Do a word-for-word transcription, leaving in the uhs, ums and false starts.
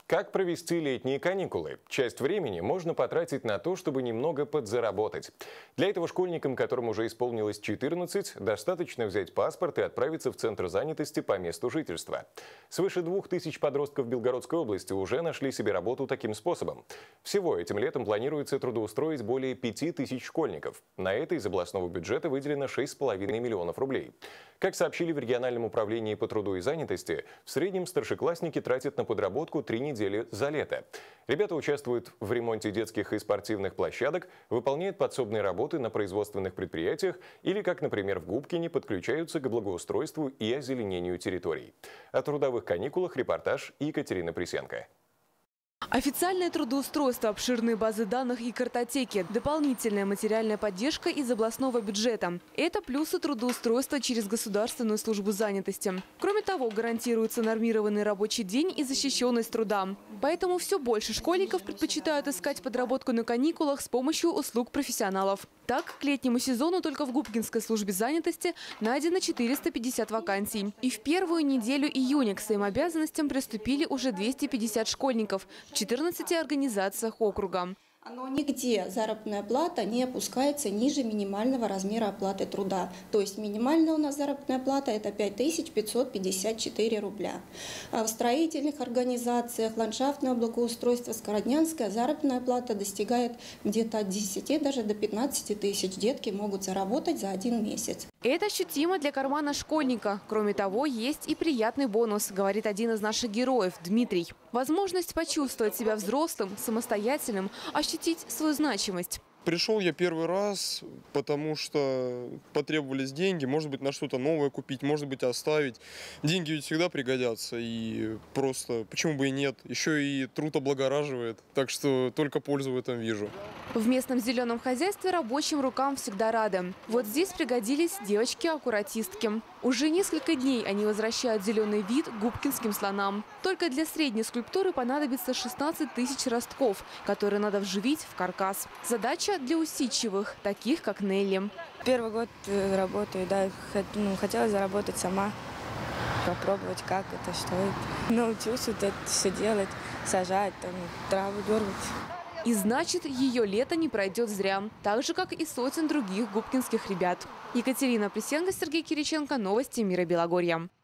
Как провести летние каникулы? Часть времени можно потратить на то, чтобы немного подзаработать. Для этого школьникам, которым уже исполнилось четырнадцать, достаточно взять паспорт и отправиться в центр занятости по месту жительства. Свыше двух тысяч подростков Белгородской области уже нашли себе работу таким способом. Всего этим летом планируется трудоустроить более пяти тысяч школьников. На это из областного бюджета выделено шесть с половиной миллионов рублей. Как сообщили в региональном управлении по труду и занятости, в среднем старшеклассники тратят на подработку три недели за лето. Ребята участвуют в ремонте детских и спортивных площадок, выполняют подсобные работы на производственных предприятиях или, как, например, в Губкине, подключаются к благоустройству и озеленению территорий. О трудовых каникулах репортаж Екатерины Присенко. Официальное трудоустройство, обширные базы данных и картотеки, дополнительная материальная поддержка из областного бюджета. Это плюсы трудоустройства через Государственную службу занятости. Кроме того, гарантируется нормированный рабочий день и защищенность труда. Поэтому все больше школьников предпочитают искать подработку на каникулах с помощью услуг профессионалов. Так, к летнему сезону только в Губкинской службе занятости найдено четыреста пятьдесят вакансий. И в первую неделю июня к своим обязанностям приступили уже двести пятьдесят школьников в четырнадцати организациях округа. Но нигде заработная плата не опускается ниже минимального размера оплаты труда. То есть минимальная у нас заработная плата – это пять тысяч пятьсот пятьдесят четыре рубля. А в строительных организациях, ландшафтного благоустройства, Скороднянская заработная плата достигает где-то от десяти даже до пятнадцати тысяч. Детки могут заработать за один месяц. Это ощутимо для кармана школьника. Кроме того, есть и приятный бонус, говорит один из наших героев – Дмитрий. Возможность почувствовать себя взрослым, самостоятельным, ощутить свою значимость. Пришел я первый раз, потому что потребовались деньги, может быть, на что-то новое купить, может быть, оставить. Деньги ведь всегда пригодятся, и просто почему бы и нет. Еще и труд облагораживает, так что только пользу в этом вижу. В местном зеленом хозяйстве рабочим рукам всегда рады. Вот здесь пригодились девочки-аккуратистки. Уже несколько дней они возвращают зеленый вид губкинским слонам. Только для средней скульптуры понадобится шестнадцать тысяч ростков, которые надо вживить в каркас. Задача для усидчивых, таких как Нелли. Первый год работаю, да, ну, хотела заработать сама, попробовать, как это, что это. Научусь вот это все делать, сажать, там, траву дергать. И значит, ее лето не пройдет зря. Так же, как и сотен других губкинских ребят. Екатерина Присенко, Сергей Кириченко. Новости Мира Белогорья.